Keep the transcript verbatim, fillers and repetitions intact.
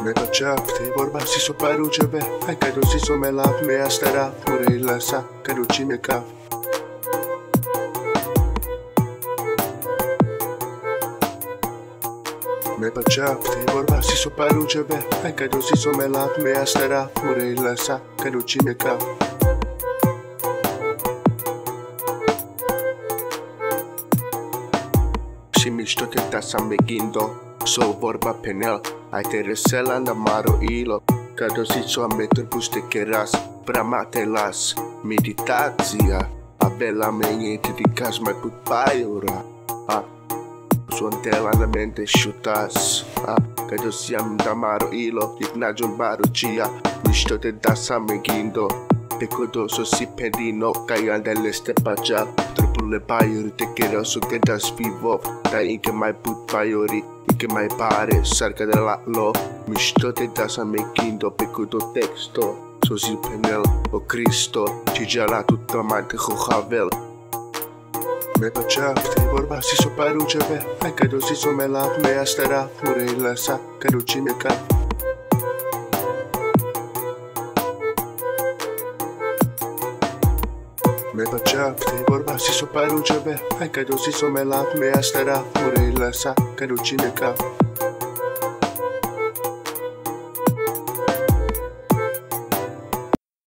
Me plăcea, te vorba și s-o paru ceve. Hai că dosi s-o me lav, me astera pure la sa, că duci me cav. Me plăcea, te vorba și s-o paru ceve. Hai că dosi s-o me lav, me astera pure la sa, că duci me cav. Și mișto te da sa me gindo. So vorba penel, ai te resela na maro ilo. Că dosi s-o ametor puste keras, prama te las. Meditația, avea me niente di cas mai put paiura. Ah, suontela na mente sciutas. Ah, că dosi am da maro ilo, ignagion baro cia. Mișto te da sa me gindo. Pe codoso si pendino, caian dell'este pacia. Le paiuri te cheroso che das vivo. Dai inche mai put paiuri, inche mai pare, sarca de la lo. Mișto te das a me gindo, pe cudo texto. So si penel o Cristo, ci già la tutta mante hojavel. Me plăcea, te vorba și s-o paru ceve. Hai că dosi s-o me lav, me astera pure la sa, că duci me cav. Me plăcea, te vorba și s-o paru ceve. Hai că dosi s-o me lav, me astera pure la sa, că duci me cav.